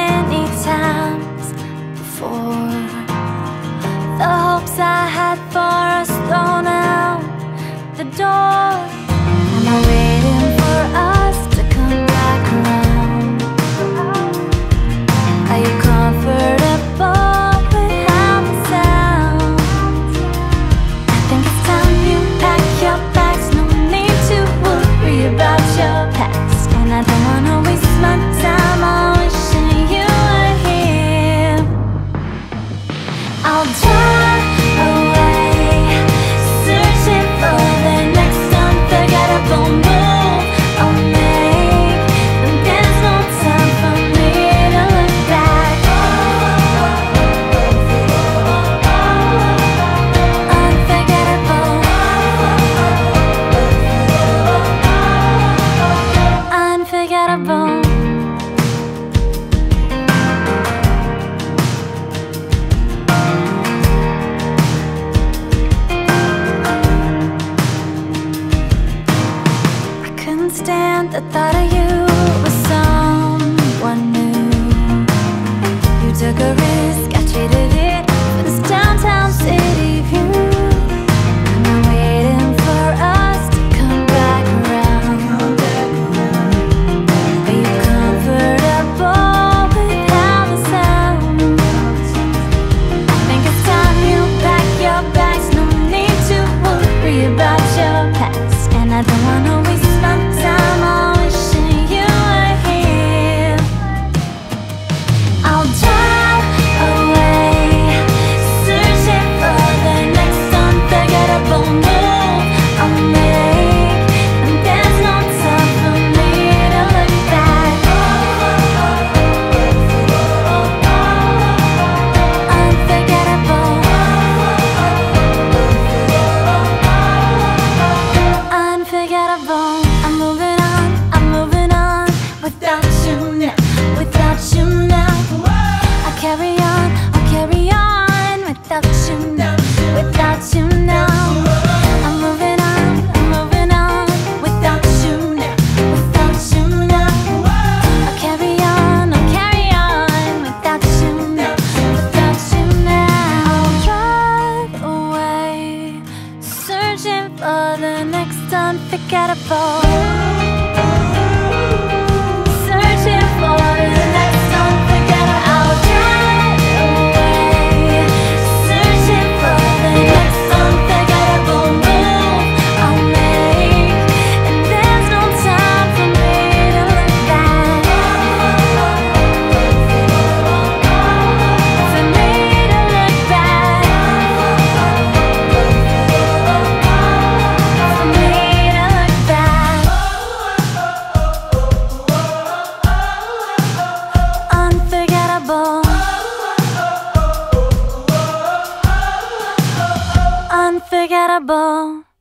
many times before. The hopes I had for us thrown out the door. Am I waiting for us to come back around? Are you comfortable with how it sounds? I think it's time you pack your bags. No need to worry about your past, and I don't wanna waste my time on wishing you were here. I'll drive away, searching for the next unforgettable move I'll make, and there's no time for me to look back. Unforgettable, unforgettable. Stand the thought of you with someone new. You took a risk, I traded it for this downtown city view. Am I waiting for us to come back around? Are you comfortable with how it sounds? I think it's time you pack your bags. No need to worry about your past, and I don't wanna waste my time on wishing you were here. I'll drive away, searching for the next unforgettable move I'll make, and there's no time for me to look back. Unforgettable, unforgettable. I'm moving on without you now, without you now. I'll carry on without you now, without you now. I'm moving on without you now, without you now. I'll carry on without you now, without you now. I'll drive away, searching for the next unforgettable. Searching for the next unforgettable. I'll drive away, searching for the next unforgettable move I'll make, and there's no time for me to look back. For me to look back. For me to look back. Unforgettable, unforgettable.